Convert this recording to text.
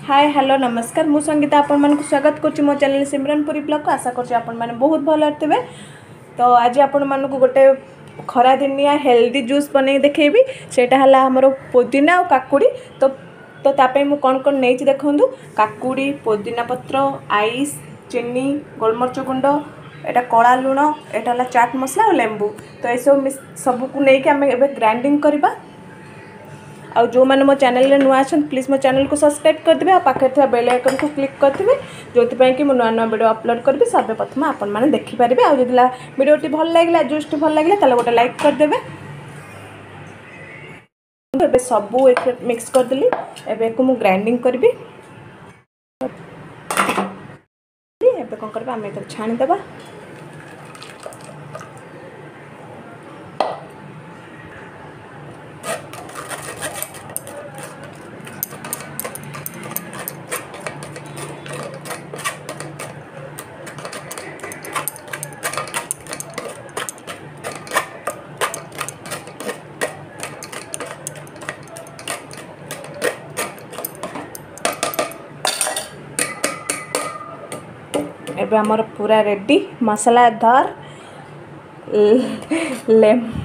Hi hello नमस्कार मु संगीता आपण मान स्वागत करछि मो चैनल सिमरनपुरी ब्लॉग को। आशा करछि आपण माने बहुत भल थे। तो आज आपण मान गोटे खरा दिनिया हेल्दी जूस बनै देखेबी। सेटा हला हमरो पुदीना और काकुड़ी। तो तापे मु कौन कौन नहीं देखु। काकुड़ी, पुदीना पत्र, आइस, चीनी, गोलमरच गुंड, एटा कला लुण, एटा हला चाट मसला और लेंबू। तो ये सबको नहीं आम ए ग्राइंडिंग करवा। और जो मैंने मो चैनल रे नुआ अच्छन प्लीज मो चैनल को सब्सक्राइब कर देबे और पाखे थवा बेल आइकन को क्लिक कर देबे जोथि कि मो नुआ नुआ वीडियो अपलोड करबी सर्वे प्रथम आपण माने देखि पारिबे। और जदिला वीडियोटी भल लागला जूसटी भल लागला ताले गोटे लाइक कर देबे। एबे सबू एक मिक्स कर देली। एबे को मु ग्राइंडिंग करबी। एबे कोन करबा हम एतर छाणी देबा। एबे हमर पूरा रेडी मसाला दार